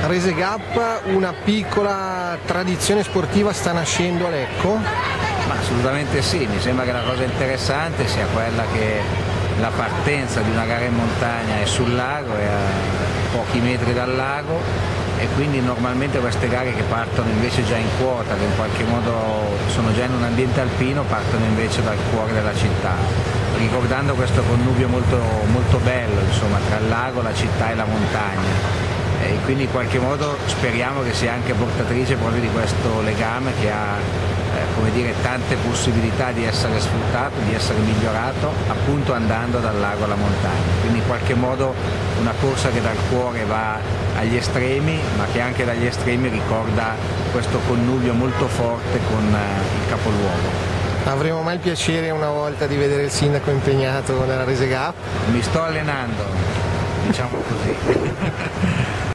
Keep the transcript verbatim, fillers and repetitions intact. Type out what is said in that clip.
Rese Gap, una piccola tradizione sportiva sta nascendo a Lecco? Ma assolutamente sì, mi sembra che la cosa interessante sia quella che la partenza di una gara in montagna è sul lago, è a pochi metri dal lago, e quindi normalmente queste gare che partono invece già in quota, che in qualche modo sono già in un ambiente alpino, partono invece dal cuore della città, ricordando questo connubio molto, molto bello, insomma, tra il lago, la città e la montagna. E quindi in qualche modo speriamo che sia anche portatrice proprio di questo legame che ha eh, come dire, tante possibilità di essere sfruttato, di essere migliorato, appunto andando dal lago alla montagna. Quindi in qualche modo una corsa che dal cuore va agli estremi, ma che anche dagli estremi ricorda questo connubio molto forte con eh, il capoluogo. Avremo mai il piacere una volta di vedere il sindaco impegnato nella Rese Gap? Mi sto allenando, diciamo così.